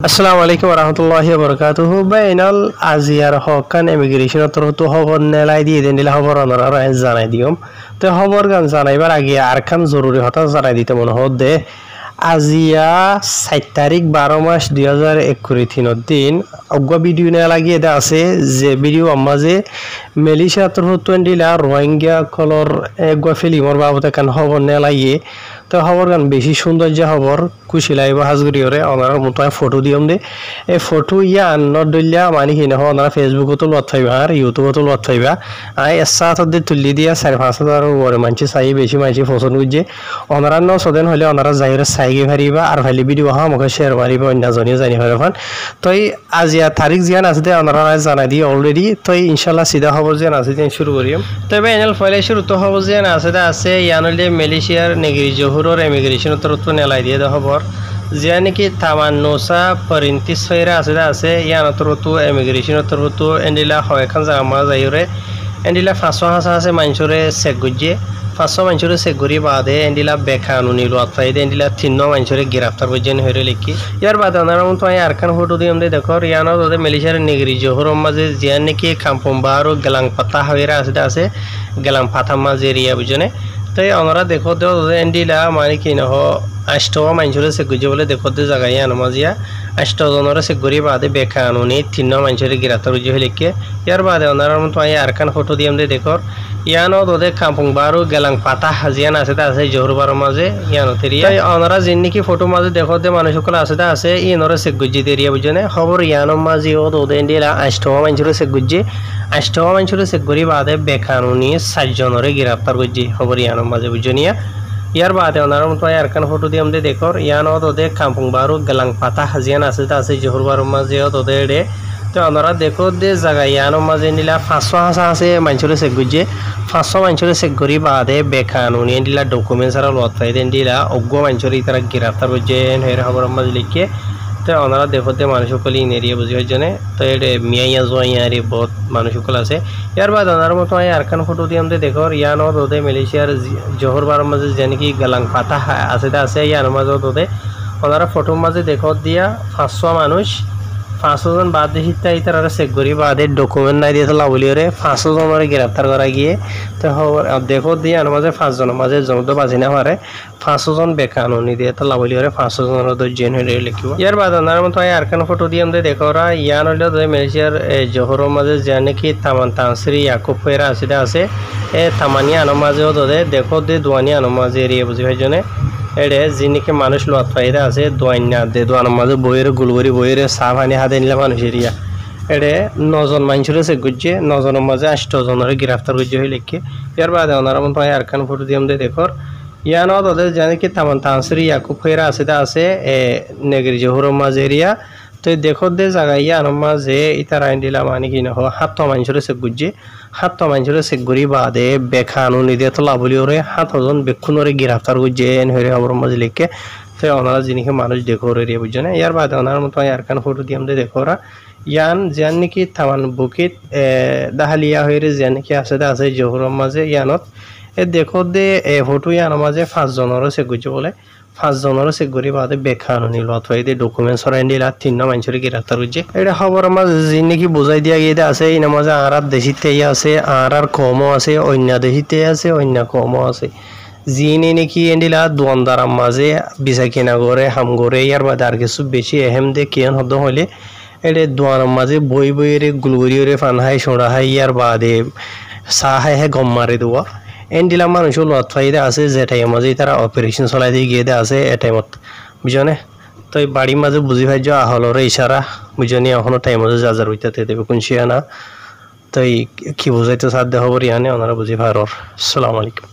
আসসালামু আলাইকুম রহমতুল্লাহি বরকাতুহু বাইনাল আজিয়ার হকান ইমিগ্রেশন তো খবর নেলাই দিয়ে দেন দিলা খবর অনরা জানাই দিম তো খবর গান জানাইবার আগে আর খান জরুরি হতা জানাই দিতে মনে হদ দে আজিয়া 7 তারিখ 12 মাস 2021 দিন অগ্গা ভিডিও না লাগিয়ে দা আছে যে ভিডিও আমাজে মালয়েশিয়া তো দিলা রোহিঙ্গা কলর একগা ফিলিমর বাবদ কান খবর না লাগিয়ে তো খবর গান বেশি সৌন্দর্য খবর খুশি লাইব হাজগুড়িওরে ওনার মতো ফটো দিয়ম দে এই ফটো ইয়া আন্নর দলিয়া মানে কি নহ ওনারা ফেসবুকতো লত পাইবা আর ইউটিউবতো লত পাইবা আই এসাত দে তুলি দিয়া 4-5 ওরে মানছি চাই বেশি মানছি পছন্দ করছে ওনারা ন সদেন হলে ওনারা যাইরে চাইগে পারিবা আর ভালি ভিডিও হা আমাকে শেয়ার মারিবা অন্যজনীয় জানি পারবান তই আজিয়া তারিখ জিয়ান আছে দে ওনারা জানাই দি অলরেডি তই ইনশাআল্লাহ সিধা খবর জিয়ান আছে দেন শুরু করিম তবে এনাল ফাইলে শুরু তো খবর জিয়ান আছে ইয়ানলে মালয়েশিয়ার নেগরি জহুরর ইমিগ্রেশন তরফ নেলাই দিয়ে দা খবর যে নাকি তামান্নোসা পরিন্তি ছয়রা আছে ইয়ান তরফ ইমিগ্রেশন তরফ এন্ডিলা হয় খান জামা যাইরে এন্ডিলা 500 হাসা আছে মানসুরে সেগুজে 500 মানসুরে সেগুরি বাদে এন্ডিলা বেকানুনি লতাই দে এন্ডিলা 3 মানসুরে গ্রেফতার করছেন হইরে লিখি ইয়ার বাদে ওনারা মতো আরকান ফটো দিম দে দেখো ইয়ানো দে মালয়েশিয়ার নেগরি জহুর মাঝে যে নাকি কাম্পম্বারো গলাং পাতা হইরা আছে গলাং পাতা মাঝে এরিয়া বুঝনে তাই ওনারা দেখো দে এন্ডিলা মানে কি নহ 8 মানসুরে সেগুজে বলে দেখো দে জায়গায় আনমাজিয়া 8 জনের সেগুরি বাদে বেকানুনি 3 মানসুরে গ্রেফতার করছে লিখি ইয়ার বাদে ওনারা মতো আরকান ফটো দিম দে দেখো ইয়ানো দে কাম্পম্বারো গলাং পাতা হাজিয়ান আছে জহুরবার মাঝে ইয়ানো তেরিয়া তাই ওনারা জিন্নিকি ফটো মাঝে দেখো দে মানুষ সকল আছে ইনরে সেগুজে এরিয়া বুঝনে খবর ইয়ানো মাঝে ও দে এন্ডিলা 8 মানসুরে সেগুজে 8 মানসুরে সেগুরি বাদে বেকানুনি 7 জনরে গ্রেফতার করছে খবর ইয়ানো মাঝে বুঝনিয়া ইয়ার বাদে ওনারা মতো আরকান ফটো দিম দে দেখো ইয়ানো দে কাম্পম্বারো গলাং পাতা হাজিয়ান আছে জহুরবার মাঝে ও দে তো ওনারা দেখো দে জায়গা ইয়ানো মাঝে নিলা 500 হাসা আছে মানসুরে সেগুজে 500 মানসুরে সেগুরি বাদে বেকানুনি নিলা ডকুমেন্টস আর লত পাই দেন দিলা অগ্গ মানসুরে তারা গ্রেফতার করছে হের খবর মাঝে লিখে তো ওনারা দেখো দে মানুষ সকল ইন এরিয়া বুঝি হইজনে তো এটা মিয়াইয়া জোয়াইয়ারি বহুত মানুষ সকল আছে ইয়ার বাদ ওনার মতো আরকান ফটো দিম দে দেখো ইয়ানো দে মালয়েশিয়ার জহুরবার মাঝে যেনকি গলাং পাতা আছে ইয়ানো মাঝে দে ওনারা ফটো মাঝে দেখো দিয়া 500 মানুষ 500 জন বাদ দিতে তারা সেগুরি বাদে ডকুমেন্ট নাই দিয়ে লাউলিওরে 500 জনের গ্রেফতার করা গিয়ে তো দেখো দিয়ে আর মাঝে 5 জনের মাঝে জমতো বাজি না পারে 500 জন বেকানুনি দিয়ে তো লাউলিওরে 500 জনের তো জেন হয়ে লিখিব ইয়ার বাদ ওনার মতো আরকান ফটো দিয়ে আমরা দেখো রা ইয়ান হইলো দে মালয়েশিয়ার জহুরর মাঝে জানে কি তামান তানসরি ইয়াকুব ফেরা আছে এ তামানিয়া আনো মাঝেও দে দেখো দে দুয়ানিয়া আনো মাঝে এরিয়া বুঝি হয় জনে এড়ে যিনিকে মানুষ লত পাইরা আছে দোয়াইনা দে দোয়ানোর মাঝে বইয়ের গুলবরি বইয়ের চা পানি হাতে নিলে মানুষ এরিয়া এড়ে 9 জন মানুষের সে গুজছে 9 জনের মাঝে 8 জনের গ্রেফতার করছে হয়ে লিখে ইয়ার বাদে ওনারা মন পায় আরকান ফটো দিয়ে দে দেখো ইয়ানো দে জানে কি তামান তানসরি ইয়াকুব ফেরা আছে নেগরি জহুরর মাঝে এরিয়া তো দেখো দে জায়গা ইয়ানো মাঝে ইতারা ইন্ডিলা মানে কি নহ 7 মানুষের সে গুজছে 7 মানুষের সেগুরি বাদে বেকানুনি দিয়ে তো লাভলিওরে 7 জন বেক্ষুনরে গ্রেফতার করছে হেরে খবর মাঝে লিখে তো ওনারা জিনিসকে মানুষ দেখো রে বুঝনে ইয়ার বাদে ওনার মতো আরকান ফটো দিয়ে আমরা দেখো ইয়ান যেন নাকি তামান বুকিত দাহালিয়া হয়ে যেন নাকি আছে জহুরর মাঝে ইয়ানত দেখো দে ফটো ইয়ানোর মাঝে 5 জনের সেগুজে বলে 5 জনের সেগুরি বাদে বেকানুনি লত হয়ে দে ডকুমেন্টস সরাই দিলা 3 মানুষের গ্রেফতার করছে এটা খবর মাঝে যিনি নাকি বুঝাই দিয়া গিয়ে আছে এই নামাজে আর দেশিতে আছে আর কমও আছে অন্য দেশিতে আছে অন্য কমও আছে যিনি নাকি এন্ডিলা দোয়ানদার মাঝে বিচা কিনা করে হাম করে ইয়ার বাদে আর কিছু বেশি এহেম দে কেন হদ হলে এটা দোয়ানোর মাঝে বইরে গুলগুড়িওরে ফানহাই সোড়াহাই ইয়ার বাদে চাহাই গম মারে দেওয়া এন্ডিলা মানুষ লত ফাইদা আছে যে টাইম মাঝে তারা অপারেশন চলাই দিয়ে গিয়ে আছে এ টাইমত বুঝনে তো বাড়ির মাঝে বুঝি ভাই যা হলরে ইশারা বুঝনি এখনো টাইম মাঝে যা যার হইতে দেবে কোন শিয়া না তাই কি বুঝাইতে সাধ্য হবর ইয়ানে ওনারা বুঝি ভাইর আসসালামু আলাইকুম।